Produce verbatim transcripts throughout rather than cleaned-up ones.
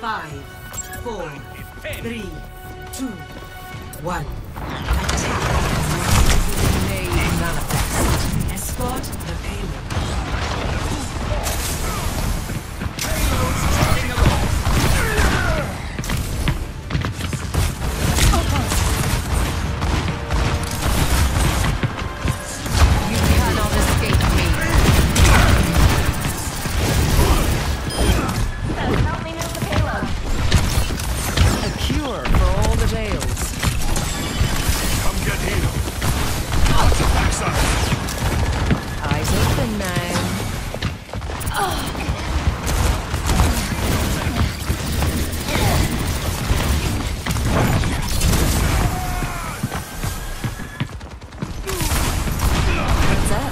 Five, four, three, two, one. Attack. May manifest. Escort the payload. Payload's taking along. You cannot escape me. Help me move the payload. A cure for all the ails. Come get healed. Watch your backside. Eyes open now. What's up?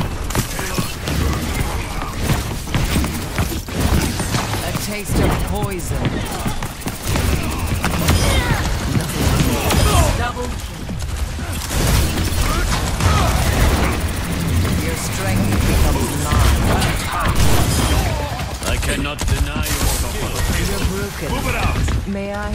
A taste of poison. Double kill. Your strength becomes mine. I cannot deny your support. You're broken. Move it out. May I?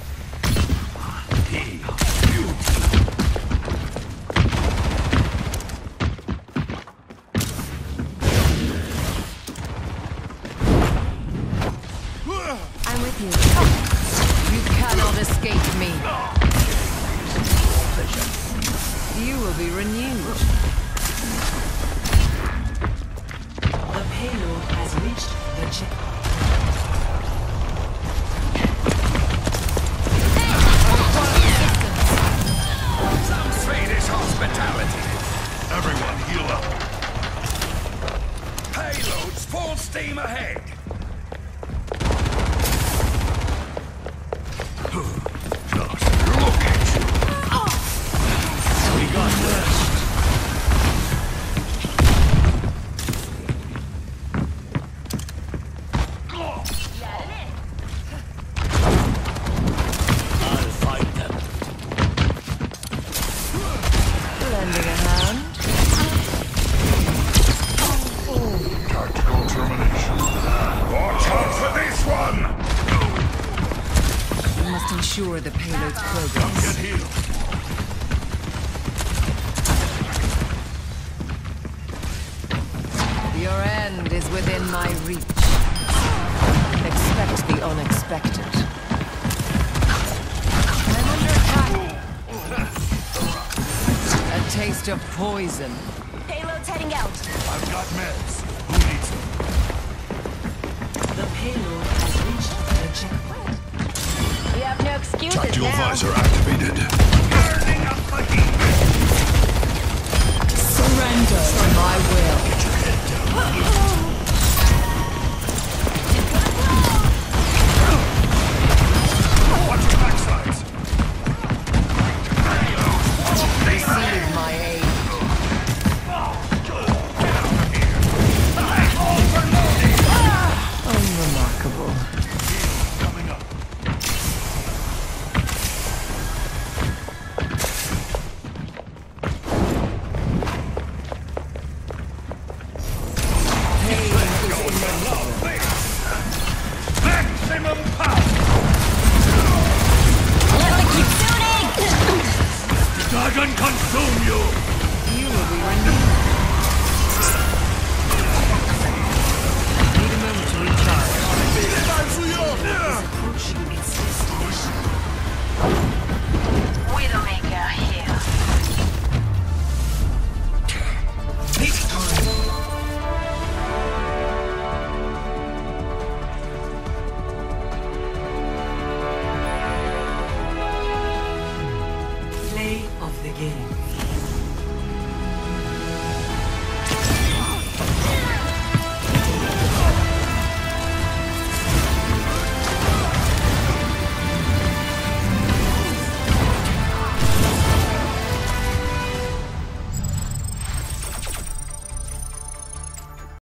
I'm with you. You cannot escape me. You will be renewed. The payload has reached the checkpoint. Some Swedish hospitality. Everyone heal up. Payloads full steam ahead. Just look at you. We got this. I'll fight them. Lending a hand. Tactical termination. Watch out for this one. We must ensure the payload's Come progress. get healed. Your end is within my reach. Expect the unexpected. I'm under attack. A taste of poison. Payload's heading out. I've got meds. Who needs them? The payload has reached the checkpoint. We have no excuses Tactical now. visor activated. Burning up the heat. Surrender for my will. Watch your backsides. Receive my aid. Unremarkable. Coming up. Maximum power. Let me keep shooting! Dragon consume you. You will be renewed. Need a moment to recharge. Approaching its destination. Widowmaker here. Play of the game.